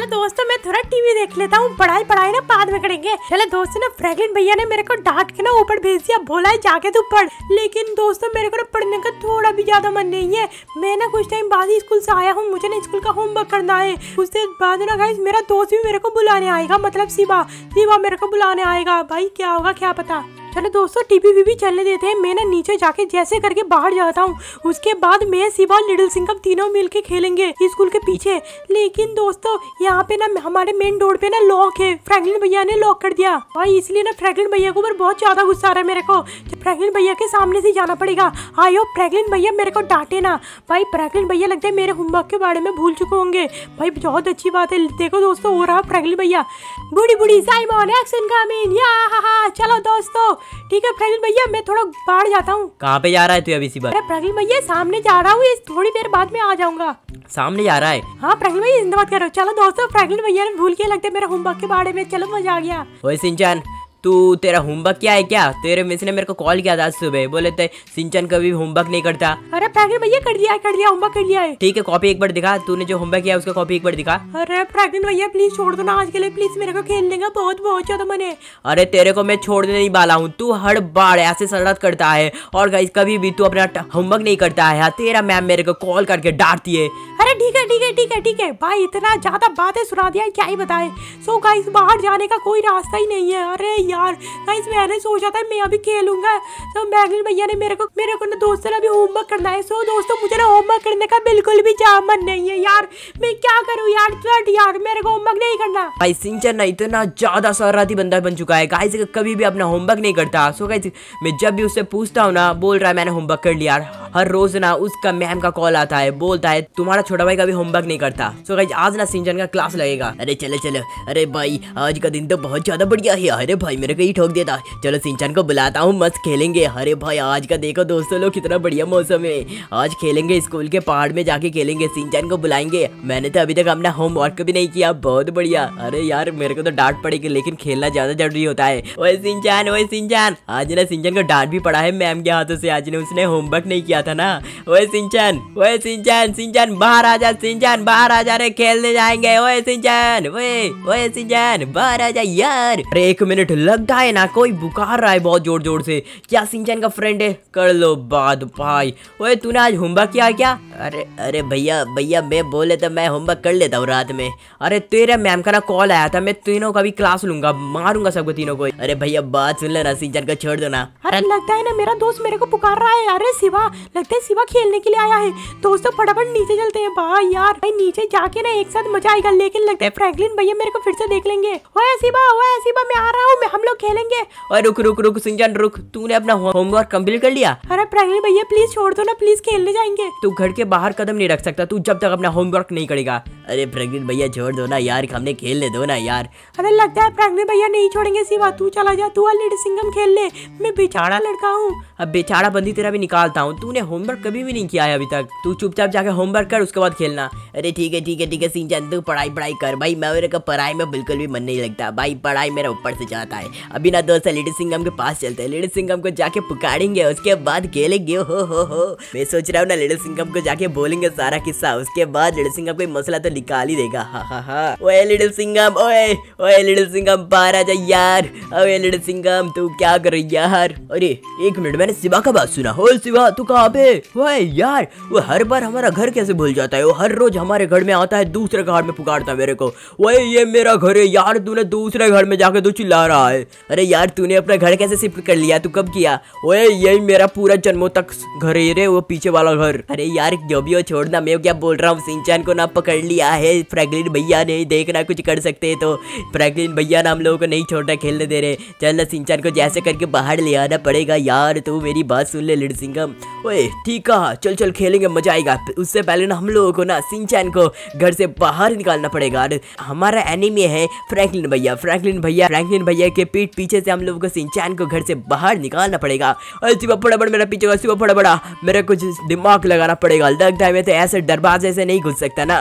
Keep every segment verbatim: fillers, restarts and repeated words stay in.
चलो दोस्तों मैं थोड़ा टीवी देख लेता हूँ, पढ़ाई पढ़ाई ना बाद में करेंगे। चलो दोस्तों ना फ्रैंकलिन भैया ने मेरे को डांट के ना ऊपर भेज दिया, बोला है जाके तू पढ़। लेकिन दोस्तों मेरे को ना पढ़ने का थोड़ा भी ज्यादा मन नहीं है। मैं ना कुछ टाइम बाद ही स्कूल से आया हूँ, मुझे ना स्कूल का होमवर्क करना है। उसके बाद ना गाइस मेरा दोस्त भी मेरे को बुलाने आएगा, मतलब शिवा शिवा मेरे को बुलाने आएगा। भाई क्या होगा क्या पता। चलो दोस्तों टीवी वीवी चलने देते हैं। मैं ना नीचे जाके जैसे करके बाहर जाता हूँ, उसके बाद मैं शिवा और लिटिल सिंघम तीनों मिलके खेलेंगे स्कूल के पीछे। लेकिन दोस्तों यहाँ पे ना हमारे मेन डोर पे ना लॉक है, फ्रैंकलिन भैया ने लॉक कर दिया भाई, इसलिए ना फ्रैंकलिन भैया के ऊपर बहुत ज्यादा गुस्सा आ रहा है मेरे को। फ्रैंकलिन भैया के सामने से जाना पड़ेगा। आयो फ्रैंकलिन भैया मेरे को डांटे ना। भाई फ्रैंकलिन भैया लगता है मेरे होमवर्क के बारे में भूल चुके होंगे। भाई बहुत अच्छी बात है। देखो दोस्तों हो रहा फ्रैंकलिन भैया, बूढ़ी बूढ़ी साइमन एक्शन कमिंग या हा हा। चलो दोस्तों ठीक है फ्रैंकलिन भैया मैं थोड़ा बाहर जाता हूँ। कहाँ पे जा रहा है तू अभी? अरे फ्रैंकलिन भैया सामने जा रहा हूँ, थोड़ी देर बाद में आ जाऊंगा। सामने जा रहा है? हाँ फ्रैंकलिन भैया जिंदा बात कर रहे हो। चलो दोस्तों फ्रैंकलिन भैया ने भूल के लगता है मेरे होमवर्क के बारे में। चलो मजा आ गया। ओए सिंचन तू तेरा होमवर्क क्या है? क्या तेरे मिस ने मेरे को कॉल किया था सुबह, बोले थे सिंचन कभी होमवर्क नहीं करता। अरे फ्रैंकलिन भैया कर दिया कर दिया होमवर्क कर लिया है। ठीक है कॉपी एक बार दिखा, तूने जो होमवर्क किया उसका कॉपी एक बार दिखा। अरे फ्रैंकलिन भैया प्लीज छोड़ दो ना आज के लिए, प्लीज मेरे को खेलने का बहुत बहुत ज्यादा मन है। अरे तेरे को मैं छोड़ने नहीं वाला हूँ, तू हर बार ऐसे शरारत करता है और गाइस कभी भी तू अपना होमवर्क नहीं करता है। तेरा मैम मेरे को कॉल करके डांटती है। अरे ठीक है ठीक है ठीक है ठीक है भाई, इतना ज्यादा बातें सुना दिया क्या ही बताए। सो गाइस बाहर जाने का कोई रास्ता ही नहीं है। अरे यार गाइस मैंने सोचा था मैं अभी खेलूंगा, तो फ्रैंकलिन भैया ने मेरे को मेरे को ना दोस्तों ने अभी होमवर्क करना है। सो दोस्तों मुझे ना होमवर्क करने का बिल्कुल भी जा मन नहीं है यार, मैं क्या करूं यार। चट यार मेरे को होमवर्क नहीं करना। भाई सिंचन ना इतना ज्यादा शरारती बंदा बन चुका है गाइस, कभी भी अपना होमवर्क नहीं करता। सो गाइस मैं जब भी उससे पूछता हूँ ना, बोल रहा है मैंने होमवर्क कर लिया। हर रोज ना उसका मैम का कॉल आता है, बोलता है तुम्हारा छोटा भाई कभी होमवर्क नहीं करता। सो गाइस आज ना सिंचन का क्लास लगेगा। अरे चलो चलो, अरे भाई आज का दिन तो बहुत ज्यादा बढ़िया है। अरे भाई मेरे को ही ठोक देता। चलो सिंचन को बुलाता हूँ, मस्त खेलेंगे। अरे भाई आज का देखो दोस्तों लोग कितना बढ़िया मौसम है, आज खेलेंगे स्कूल के पहाड़ में जाके खेलेंगे। सिंचन को बुलाएंगे। मैंने तो अभी तक अपना होमवर्क भी नहीं किया, बहुत बढ़िया। अरे यार मेरे को तो डांट पड़ेगी, लेकिन खेलना ज्यादा जरूरी होता है। ओए सिंचन ओए सिंचन, आज ना सिंचन को डांट भी पड़ा है मैम के हाथों से, आज ने उसने होमवर्क नहीं किया था ना। ओए सिंचन ओए सिंचन सिंचन बाहर आ जा, सिंचन बाहर आ जा रे, खेलने जाएंगे। ओए सिंचन ओए ओए सिंचन बाहर आ जा यार। अरे एक मिनट, लगता है ना कोई बुकार रहा है बहुत जोर जोर से। क्या सिंचन का फ्रेंड है? कर लो बात भाई। ओए तूने आज होमवर्क किया है क्या? अरे अरे भैया भैया मैं बोले तो मैं होमवर्क कर लेता हूँ रात में। अरे तेरे मैम का ना कॉल आया था, मैं तीनों का भी क्लास लूंगा, मारूंगा सबको तीनों को। अरे भैया बात सुन लेना, सिंचन को छोड़ दो ना। अरे लगता है ना मेरा दोस्त मेरे को पुकार रहा है। अरे शिवा, लगता है शिवा खेलने के लिए आया है। दोस्तों फटाफट नीचे चलते हैं। भाई यार भाई नीचे जाके ना एक साथ मजा आएगा, लेकिन लगता है फ्रैंकलिन भैया मेरे को फिर से देख लेंगे। ओए शिवा ओए शिवा मैं आ रहा हूँ, हम लोग खेलेंगे। ओए रुक रुक रुक सिंचन रुक, तूने अपना होमवर्क कंप्लीट कर लिया? अरे फ्रैंकलिन भैया प्लीज छोड़ दो ना, प्लीज खेलने जाएंगे। तू घर के बाहर कदम नहीं रख सकता तू जब तक अपना होमवर्क नहीं करेगा। अरे फ्रैंकलिन भैया छोड़ दो ना यार, हमने खेलने दो ना यार। अरे लगता है फ्रैंकलिन भैया नहीं छोड़ेंगे। शिवा तू चला जा, तू और लिटिल सिंघम खेल ले, मैं बेचारा लड़का हूँ। अब बेचारा बंदी तेरा भी निकालता हूँ। तूने होमवर्क कभी भी नहीं किया है अभी तक, तू चुपचाप जाके होमवर्क कर, उसके बाद खेलना। अरे ठीक है ठीक है ठीक है सिंचन तू पढ़ाई पढ़ाई कर भाई, मेरे को पढ़ाई में बिल्कुल भी मन नहीं लगता भाई, पढ़ाई मेरा ऊपर से जाता है। अभी ना दोस्त लिटिल सिंघम के पास चलते हैं, लिटिल सिंघम को जाके पुकारेंगे, उसके बाद खेलेंगे। हो हो हो मैं सोच रहा हूँ ना लिटिल सिंघम को जाके बोलेंगे सारा किस्सा, उसके बाद लिटिल सिंघम कोई मसला तो निकाल ही देगा। हा हा हा। ओए लिटिल सिंघम ओए ओए लिटिल सिंघम बाहर आ जा यार। ओए लिटिल सिंघम तू क्या कर रही यार? अरे एक मिनट, मैंने शिवा का बात सुना। हो शिवा तू कहाँ पे? ओए यार वो हर बार हमारा घर कैसे भूल जाता है, वो हर रोज हमारे घर में आता है, दूसरे घर में पुकारता है मेरे को। ओए ये मेरा घर है यार, तूने दूसरे घर में जाके तू चिल्ला रहा है। अरे यार तूने अपना घर कैसे शिफ्ट कर लिया, तू कब किया? ओए यही मेरा पूरा जन्मों तक घर है रे, वो पीछे वाला घर। अरे यार जो भी हो छोड़ना, मैं क्या बोल रहा हूँ, सिंचन को ना पकड़ लिया है फ्रैंकलिन भैया ने, देखना कुछ कर सकते है तो। फ्रैंकलिन भैया ना हम लोगों को नहीं छोड़ना खेलने दे रहे। चल ना सिंचन को जैसे करके बाहर ले आना पड़ेगा यार, तू मेरी बात सुन ले लिटिल सिंघम। ओए ठीक है चल चल खेलेंगे, मजा आएगा। उससे पहले ना हम लोगों को ना सिंचन को घर से बाहर निकालना पड़ेगा। हमारा एनिमी है फ्रैंकलिन भैया, फ्रैंकलिन भैया फ्रैंकलिन भैया के पीठ पीछे से हम लोगों को सिंचन को घर से बाहर निकालना पड़ेगा। अरे शिवा फटाफट मेरा पीछे का, शिवा फटाफट मेरे कुछ दिमाग लगाना पड़ेगा। लगता है मैं तो ऐसे दरवाजे से नहीं घुस सकता ना। अरे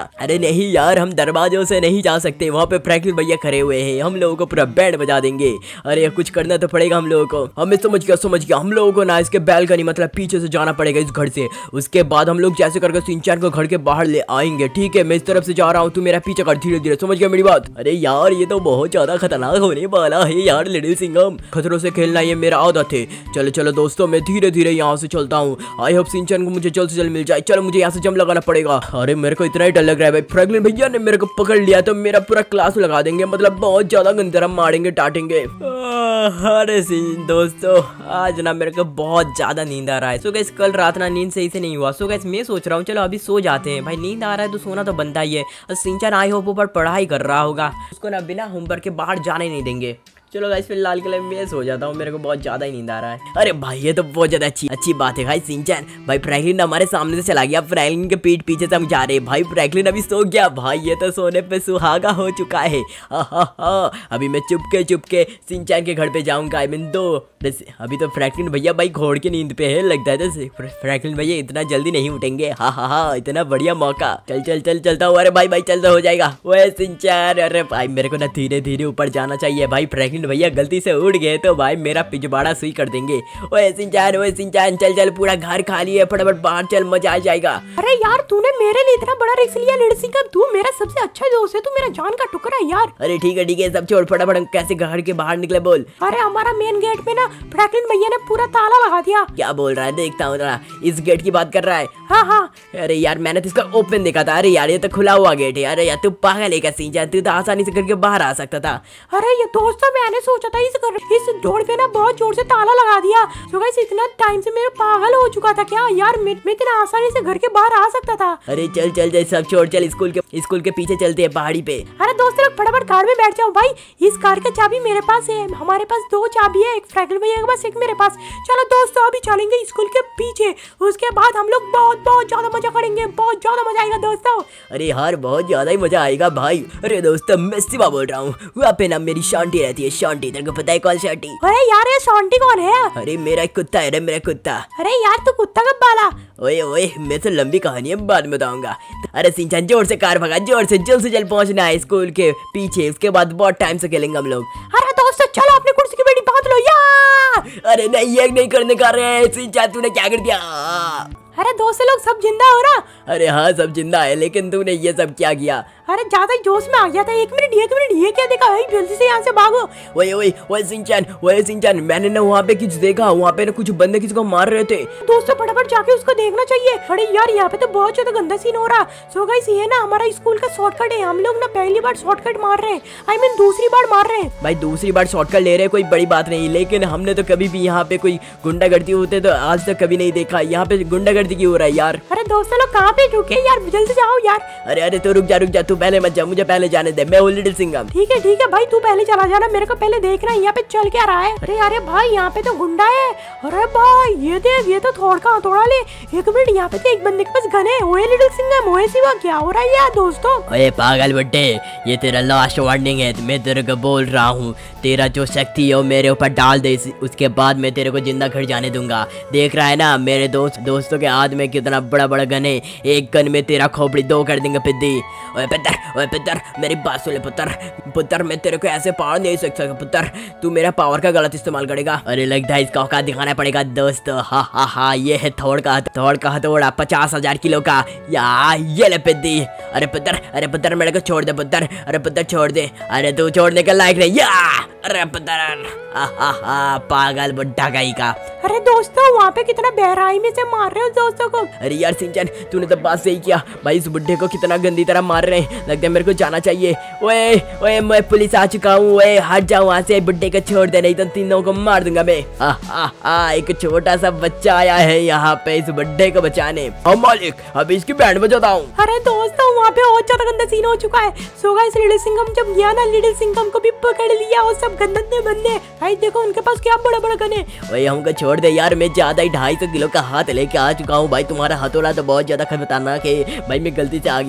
नहीं यार, हम दरवाजों से नहीं जा सकते, वहाँ पे फ्रैंकलिन भैया खड़े हुए हैं, हम लोगों को पूरा बैंड बजा देंगे। अरे कुछ करना तो पड़ेगा हम लोगों को। हमें समझ गया समझ गया हम लोगों को ना इसके बैल्कनी मतलब पीछे से जाना पड़ेगा इस घर से। उसके बाद हम लोग जैसे करके सिंचैन को घर के बाहर ले आएंगे। ठीक है, मैं इस तरफ से जा रहा हूँ, तू मेरा पीछे कर धीरे धीरे, समझ गया मेरी बात? अरे यार ये तो बहुत ज्यादा खतरनाक होने वाला है यार लिटिल सिंघम, खतरों से खेलना ये मेरा आदत है। चलो चलो दोस्तों, मैं धीरे धीरे यहाँ से चलता हूँ। आई होप सिंचैन को मुझे जल्द से जल्द मिल जाए। चलो मुझे यहाँ से जंप लगाना पड़ेगा। अरे मेरे को इतना ही डर लग रहा है भाई, फ्रैंकलिन भैया ने मेरे को पकड़ लिया तो मेरा पूरा क्लास लगा देंगे, मतलब बहुत ज्यादा गंदरा मारेंगे डांटेंगे। अरे दोस्तों आज ना मेरे को बहुत ज्यादा नींद आ रहा है। सो गाइस कल रात ना नींद सही से नहीं हुआ। सो गाइस मैं सोच रहा हूँ चलो अभी सो जाते हैं। भाई नींद आ रहा है तो सोना तो बनता ही है। और सिंचैन आई होप ऊपर पढ़ाई कर रहा होगा, उसको ना बिना होमवर्क के बाहर जाने नहीं देंगे। चलो गाइस फिलहाल के लिए मैं सो जाता हूँ, मेरे को बहुत ज्यादा ही नींद आ रहा है। अरे भाई ये तो बहुत ज्यादा अच्छी अच्छी बात है भाई। सिंचैन भाई फ्रैंकलिन हमारे सामने से चला गया, फ्रैंकलिन के पीठ पीछे से हम जा रहे हैं। भाई फ्रैंकलिन अभी सो गया। भाई ये तो सोने पे सुहागा हो चुका है। हा हा हा अभी मैं चुपके चुपके सिंचैन के घर पे जाऊंगा। आई मीन दो अभी तो फ्रैंकलिन भैया भाई घोड़ के नींद पे है लगता है, जैसे फ्रैंकलिन भैया इतना जल्दी नहीं उठेंगे। हा हा हा इतना बढ़िया मौका। चल चल चल चलता हूँ। अरे भाई भाई चलता हो जाएगा वो सिंचैन। अरे भाई मेरे को ना धीरे धीरे ऊपर जाना चाहिए। भाई फ्रैंकलिन भैया गलती से उड़ गए तो भाई मेरा पिछवाड़ा सुई कर देंगे। ओए सिंचैन ओए सिंचैन चल चल, पूरा घर खाली है, फटाफट बाहर चल, मजा आ जाएगा। अरे यार तूने मेरे लिए इतना बड़ा रिस्क लिया लिटिल सिंघम, तू मेरा सबसे अच्छा दोस्त है, तू मेरा जान का टुकड़ा है यार। अरे ठीक है ठीक है सब छोड़, फटाफट हम कैसे घर के बाहर निकले बोल। अरे हमारा मेन गेट पे ना फ्रैंकलिन भैया ने पूरा ताला लगा दिया। क्या बोल रहा है, देखता हूँ ना, इस गेट की बात कर रहा है? हाँ हाँ। अरे यार मैंने तो इसका ओपन देखा था। अरे यार ये तो खुला हुआ गेट है। अरे यार तू पागल है क्या सिंचैन, तू तो आसानी से घर के बाहर आ सकता था। अरे ये दोस्तों मैंने सोचा था इस घर इस डोर पे ना बहुत जोर से ताला लगा दिया। तो गाइस इतना टाइम से मेरा पागल हो चुका था क्या यार, मैं इतना आसानी से घर के बाहर आ सकता था। अरे चल चल चल सब छोड़, चल स्कूल के स्कूल के पीछे चलते हैं पहाड़ी पे। अरे दोस्तों लोग फटाफट कार में बैठ जाओ। भाई इस कार का चाबी मेरे पास है, हमारे पास दो चाबी है, एक फ्रैंकलिन भैया के पास एक मेरे पास। चलो दोस्तों अभी चलेंगे स्कूल के पीछे, उसके बाद हम लोग बहुत बहुत ज्यादा मजा करेंगे, बहुत ज्यादा मजा आएगा दोस्तों। अरे यार बहुत ज्यादा ही मजा आएगा भाई। अरे दोस्तों मैं शिवा बोल रहा हूँ, वहाँ पे ना मेरी शांति रहती है। शांति तेरे को पता है कौन शांति? अरे यार ये शांति कौन है? अरे मेरा एक कुत्ता है रे, मेरा कुत्ता। अरे यार तू कुत्ता कब पाला? ओए ओए मैं तो लंबी कहानी है बाद में बताऊंगा। अरे सिंचैन जोर से कार भगा, जोर से, जल्द से जल्द पहुंचना है स्कूल के पीछे, उसके बाद बहुत टाइम से खेलेंगे हम लोग। अरे दोस्तों चलो अपनी कुर्सी की बेटी बांध लो यार। अरे नहीं ये नहीं करने का रहे सिंचैन, तूने क्या कर दिया? अरे दोस्त लोग सब जिंदा हो ना? अरे हाँ सब जिंदा है, लेकिन तूने ये सब क्या किया? अरे ज्यादा जोश में आ गया था। एक मिनट एक मिनट ये क्या देखा भाई, जल्दी से यहाँ से भागो। ओए ओए ओए सिंचैन ओए सिंचैन मैंने ना वहाँ पे कुछ देखा, वहाँ पे ना कुछ बंदे किसी को मार रहे थे। दोस्तों फटाफट जाके उसको देखना चाहिए। अरे यार यहाँ पे तो बहुत ज्यादा गंदा सीन हो रहा। सो गाइस ये ना हमारा स्कूल का शॉर्टकट है, हम लोग ना पहली बार शॉर्टकट मार रहे हैं, आई मीन दूसरी बार मार रहे हैं। भाई दूसरी बार शॉर्टकट ले रहे कोई बड़ी बात नहीं, लेकिन हमने तो कभी भी यहाँ पे कोई गुंडागर्दी होते तो आज तक कभी नहीं देखा। यहाँ पे गुंडागर्दी क्यों हो रहा है यार? अरे दोस्तों लोग कहाँ पे रुके यार, जल्दी जाओ यार। अरे अरे तो रुक जा रुक जा, तू पहले मत जा, मुझे पहले जाने दे, मैं हूँ लिटिल सिंघम। ठीक है ठीक है भाई तू पहले चला जाना, मेरे को पहले देखना है यहाँ पे चल क्या रहा है। अरे अरे भाई यहाँ पे तो गुंडा है। अरे भाई ये देख ये तो थोड़ा का थोड़ा ले। एक मिनट यहाँ पे तो एक बंदे के पास गन है। ओए लिटिल सिंघम ओए शिवा क्या हो रहा है यार दोस्तों? ओए पागल बट्टे, ये तेरा लास्ट वार्निंग है, मैं तेरे को बोल रहा हूँ, तेरा जो शक्ति है वो मेरे ऊपर डाल दे, उसके बाद मैं तेरे को जिंदा घर जाने दूंगा। देख रहा है ना मेरे दोस्त दोस्तों के हाथ में कितना बड़ा बड़ा गन है, एक गन में तेरा खोपड़ी दो कर देंगे पिद्दी। ओए पुत्र ओए पुत्र मेरी बात सुन ले पुत्र, पुत्र मैं तेरे को ऐसे पावर नहीं सकता पुत्र, तू मेरा पावर का गलत इस्तेमाल करेगा। अरे लगता है इसका औकात दिखाना पड़ेगा दोस्त। हा हा हा ये है थोड़ का थोड़ का हथौड़ा पचास हजार किलो का, या ये ले पिद्दी। अरे पुत्र अरे पुत्र मेरे को छोड़ दे पुत्र, अरे पुत्र छोड़ दे, अरे तू छोड़ने के लायक नहीं। या अरे पुत्र पागल बुड्ढा गाई का। अरे दोस्तों वहाँ पे कितना बहराई में से मार रहे हो दोस्तों को। अरे यार सिंचैन तूने तो बात सही किया भाई, इस बुड्ढे को कितना गंदी तरह मार रहे हैं, लगता है मेरे को जाना चाहिए। ओए ओए मैं पुलिस आ चुका हूँ, ओए हट जाओ वहाँ से, बुड्ढे को छोड़ दे नहीं तो तीनों को मार दूंगा मैं। आ, आ, आ, एक छोटा सा बच्चा आया है यहाँ पे इस बुड्ढे को बचाने। हाँ मालिक अभी इसकी बैंड बजाता हूँ। अरे दोस्तों वहाँ पे और ज्यादा गंदा सीन हो चुका है। सो गाइस लिटिल सिंघम जब गया ना, लिटिल सिंघम को भी पकड़ लिया और सब गंदे बंदे। भाई देखो उनके पास क्या बड़ा बड़ा गन है। ओए हमको छोड़ दे यार, मैं ज्यादा ही ढाई सौ किलो का हाथ लेके आ चुका हूँ भाई, तुम्हारा हथौड़ा तो बहुत ज्यादा खतरनाक है भाई, मैं गलती से आ गया।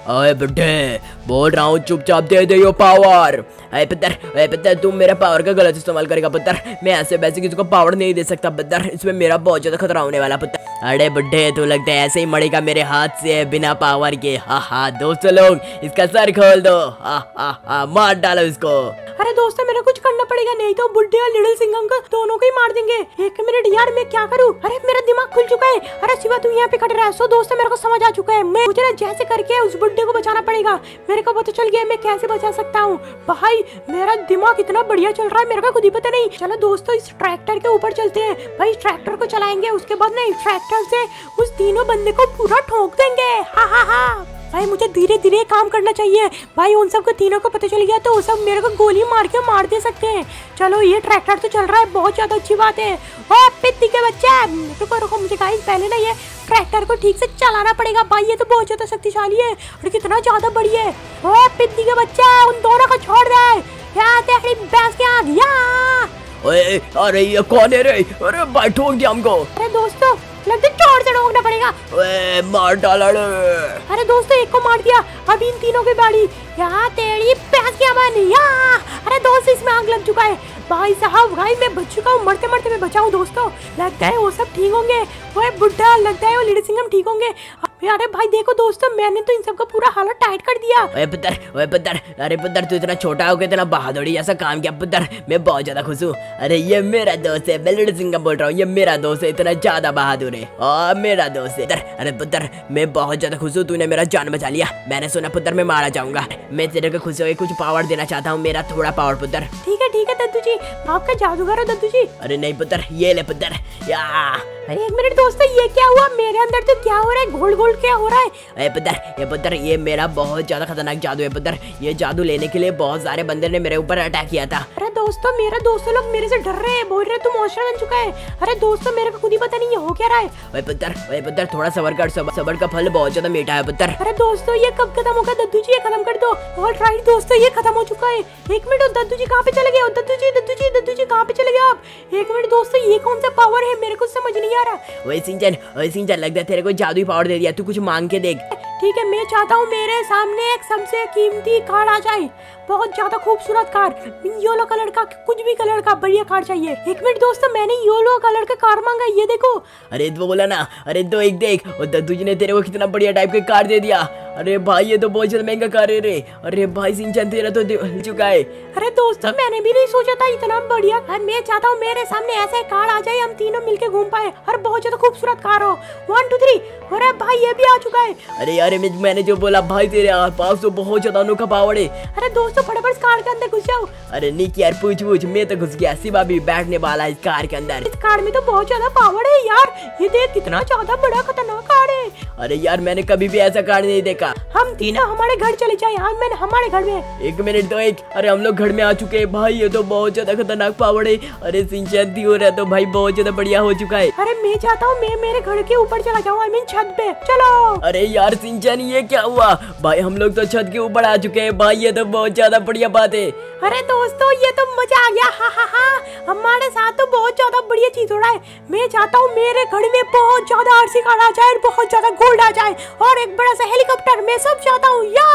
अरे बुड्ढे, बोल रहा हूँ चुपचाप दे दे यो पावर। अरे पुत्र, अरे पुत्र तुम मेरा पावर का गलत इस्तेमाल करेगा पुत्र। मैं ऐसे वैसे किसी को पावर नहीं दे सकता पुत्र, इसमें मेरा बहुत ज्यादा खतरा होने वाला पुत्र। अरे बुड्ढे, तू लगता है ऐसे ही मरेगा मेरे हाथ से बिना पावर के। हा हा दोस्तों लोग, इसका सर खोल दो। हा हा हा मार डालो इसको। अरे दोस्तों मेरे कुछ करना पड़ेगा, नहीं तो बुड्ढे और लिटिल सिंघम को दोनों को ही मार देंगे। एक मिनट यार, मैं क्या करूँ? अरे मेरा दिमाग खुल चुका है। अरे शिवा तू यहाँ पे खड़ा रहा। सो दोस्तों मेरे को समझ आ चुका है, मैं मुझे ना जैसे करके उस बुड्ढे को बचाना पड़ेगा। मेरे को पता चल गया मैं कैसे बचा सकता हूँ। भाई मेरा दिमाग इतना बढ़िया चल रहा है, मेरे को खुद ही पता नहीं। चलो दोस्तों इस ट्रैक्टर के ऊपर चलते हैं। भाई ट्रैक्टर को चलाएंगे, उसके बाद ना इस ट्रैक्टर से उस तीनों बंदे को पूरा ठोक देंगे। हा हा हा। भाई मुझे धीरे धीरे काम करना चाहिए। भाई उन सब को तीनों को पता चल गया तो वो सब मेरे को गोली मार के मार दे सकते हैं। चलो ये ट्रैक्टर तो चल रहा है, बहुत ज्यादा अच्छी बात है। ओ पित्ती के बच्चे, रुको रुको, मुझे गाइस पहले ना ये ट्रैक्टर को ठीक से चलाना पड़ेगा। भाई ये तो बहुत ज्यादा शक्तिशाली है और कितना ज्यादा बड़ी है। ओ पित्ती के बच्चे, उन दोनों को छोड़ दे। या तेरी भैंस के आग या। ओए अरे ये कौन है रे? अरे भाई ठोक दिया हमको। अरे दोस्तों लगता है चोर से रोकना पड़ेगा। ओए मार डाला रे। अरे दोस्तों एक को मार दिया, अभी इन तीनों की बारी। यहाँ तेरी भैंस की अमन या। अरे दोस्त इसमें आग लग चुका है। भाई साहब भाई मैं बच चुका हूँ, मरते मरते मैं बचा हूँ दोस्तों। लगता है वो सब ठीक होंगे। वो बुड्ढा, लगता है वो लिटिल सिंघम ठीक होंगे। अरे भाई देखो दोस्तों, मैंने तो इन सबका पूरा हालत टाइट कर दिया। ओए पुत्र, ओए पुत्र, अरे पुत्र तू इतना छोटा हो के इतना बहादुरी जैसा काम किया पुत्र, मैं बहुत ज्यादा खुश हूँ। अरे ये मेरा दोस्त है, मैं लिटिल सिंघम बोल रहा हूँ, ये मेरा दोस्त है, इतना ज्यादा बहादुर है और मेरा दोस्त है। अरे पुत्र मैं बहुत ज्यादा खुश हूँ, तूने मेरा जान बचा लिया। मैंने सुना पुत्र मैं मारा जाऊंगा। मैं तेरे को खुश हो कुछ पावर देना चाहता हूँ, मेरा थोड़ा पावर पुत्र। ठीक है ठीक है दद्दू जी, आपका जादूगर हो दद्दू जी। अरे नहीं पुत्र, ये ले पुत्र या। अरे एक मिनट दोस्तों, ये क्या हुआ? मेरे अंदर तो क्या हो रहा है? गोल्ड गोल्ड क्या हो रहा है? अरे पुत्र, ये पुत्र ये मेरा बहुत ज्यादा खतरनाक जादू है पुत्र। ये जादू लेने के लिए बहुत सारे बंदे ने मेरे ऊपर अटैक किया था। अरे दोस्तों मेरा दोस्तों लोग मेरे से डर रहे हैं, बोल रहे तू मॉन्स्टर बन चुका है। अरे दोस्तों मेरे को खुद ही पता नहीं ये हो क्या रहा है। अरे पुत्र, अरे पुत्र थोड़ा सबर कर, सबर का फल बहुत ज्यादा मीठा है पुत्र। अरे दोस्तों ये कब खत्म होगा? दद्दू जी ये खत्म कर दो। ऑल राइट दोस्तों ये खत्म हो चुका है। एक मिनट, दद्दू जी कहाँ पे चले गए? दद्दू जी दद्दू जी दद्दू जी कहाँ पे चले गए आप? एक मिनट दोस्तों, ये कौन सा पावर है? मेरे को समझ नहीं आ रहा। वही सिंचन, वही सिंचन लगता है तेरे को जादुई पावर दे दिया। तू कुछ मांग के देख। ठीक है, मैं चाहता हूँ मेरे सामने एक सबसे कीमती कार्ड आ जाए, बहुत ज्यादा खूबसूरत कार्ड, येलो कलर का, कुछ भी कलर का बढ़िया कार्ड चाहिए। एक मिनट दोस्तों, मैंने येलो कलर का कार्ड मांगा, ये देखो। अरे तो बोला ना, अरे तो एक देख, और दद्दू जी ने तेरे को कितना बढ़िया टाइप का कार्ड दे दिया। अरे भाई ये तो बहुत ज्यादा महंगा कार्ड है रे। अरे भाई सिंचन तेरा तो दे चुका है। अरे दोस्तों मैंने भी नहीं सोचा था इतना बढ़िया। मैं चाहता हूँ मेरे सामने ऐसा कार्ड आ जाए, हम तीनों मिलके घूम पाए और बहुत ज्यादा खूबसूरत कार्ड हो। One two three. अरे भाई ये भी आ चुका है। अरे यार मैंने जो बोला भाई, तेरे पास तो बहुत ज्यादा अनोखा पावर है। अरे दोस्तों फटाफट कार के अंदर घुस जाओ। अरे निक यार पूछ पूछ, मैं तो घुस गया। शिवा भी बैठने वाला है इस कार के अंदर। इस कार में तो बहुत ज्यादा पावर है यार, ये देख कितना ज्यादा बड़ा खतरनाक कार है। अरे यार मैंने कभी भी ऐसा कार नहीं देखा। हम तीनों हमारे घर चले जाए। हम मैंने हमारे घर में। एक मिनट तो एक, अरे हम लोग घर में आ चुके हैं भाई, ये तो बहुत ज्यादा खतरनाक पावर है। अरे सिंचन हो रहा तो भाई बहुत ज्यादा बढ़िया हो चुका है। अरे मैं चाहता हूँ मैं मेरे घर के ऊपर चला जाऊँ, आई मीन छत पे। चलो। अरे यार सिंचन ये क्या हुआ भाई? हम लोग तो छत के ऊपर आ चुके हैं भाई, ये तो बहुत ज्यादा बढ़िया बात है। अरे दोस्तों ये तो मजा आ गया। हा हा हा, हमारे साथ तो बहुत ज्यादा बढ़िया चीज हो रहा है। मैं चाहता हूँ मेरे घर में बहुत ज्यादा आरसी कार आ जाए, बहुत ज्यादा गोल्ड आ जाए और एक बड़ा सा हेलीकॉप्टर, मैं सब चाहता हूँ या।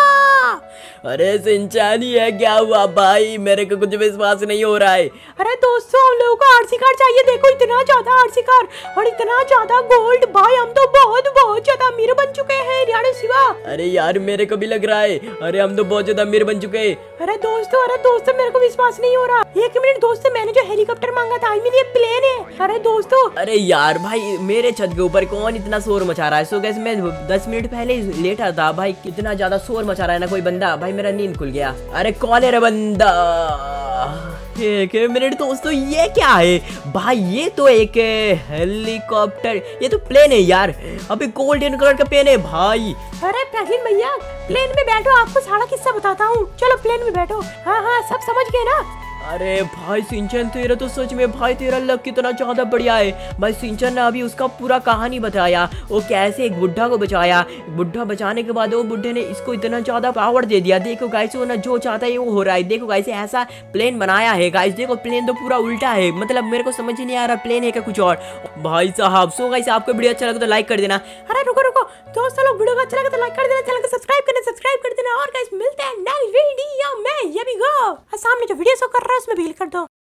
अरे सिंचन ये क्या हुआ भाई? मेरे को कुछ विश्वास नहीं हो रहा है। अरे दोस्तों हम लोगों को आरसी कार चाहिए, देखो इतना ज्यादा आरसी कार और इतना ज्यादा गोल्ड। भाई हम तो बहुत बहुत ज्यादा अमीर बन चुके हैं यार शिवा। अरे यार मेरे को भी लग रहा है, अरे हम तो बहुत ज्यादा अमीर बन चुके हैं। अरे दोस्तों, अरे दोस्तों मेरे को विश्वास नहीं हो रहा। एक मिनट दोस्तों, मैंने जो हेलीकॉप्टर मांगा था, आई मीन ये प्लेन है। अरे दोस्तों, अरे यार भाई मेरे छत के ऊपर कौन इतना शोर मचा रहा है? सो गैस मैं दस मिनट पहले लेटा था भाई, कितना ज्यादा शोर मचा रहा है ना कोई बंदा। भाई मेरा नींद खुल गया। अरे कौन है रे बंदा? एक मिनट दोस्तों, ये क्या है भाई? ये तो एक हेलीकॉप्टर, ये तो प्लेन है यार। अभी गोल्डन कलर का प्लेन है भाई। अरे प्रवीण भैया प्लेन में बैठो, आपको सारा किस्सा बताता हूँ। चलो प्लेन में बैठो। हाँ हाँ सब समझ गए ना? अरे भाई सिंचन तेरा तो सच में भाई तेरा लक कितना ज्यादा बढ़िया है भाई। सिंचन ने अभी उसका पूरा कहानी बताया, वो कैसे एक बुढ़ा को बचाया, बुढ़ा बचाने के बाद वो बुढ़े ने इसको इतना ज्यादा पावर दे दिया। देखो गाइस वो ना जो चाहता है वो हो रहा है। देखो गाइस ऐसा प्लेन बनाया है गाइस, देखो प्लेन तो पूरा उल्टा है, मतलब मेरे को समझ ही नहीं आ रहा प्लेन है क्या कुछ और। भाई साहब सो गाइस आपको वीडियो अच्छा लगा तो लाइक कर देना। अरे रुको रुको दोस्तों लोग, वीडियो को अच्छा लगा तो लाइक कर देना, चैनल को सब्सक्राइब करना सब्सक्राइब कर देना। और गाइस मिलते हैं नेक्स्ट वीडियो में। ये भी गो सामने जो वीडियो शो कर रहा है उसमें भी क्लिक कर दो।